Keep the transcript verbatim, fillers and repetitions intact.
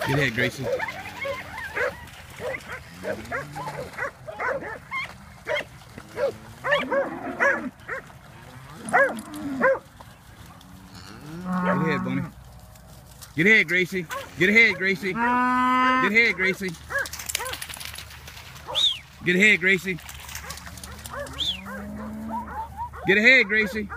Get ahead, Gracie. Get ahead, Bunny. Get ahead, Gracie. Get ahead, Gracie. Get ahead, Gracie. Get ahead, Gracie. Get ahead, Gracie.